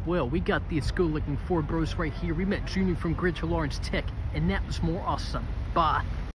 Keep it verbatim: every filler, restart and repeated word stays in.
Well, we got these good-looking Ford bros right here. We met Junior from Greater Lawrence Tech, and that was more awesome. Bye.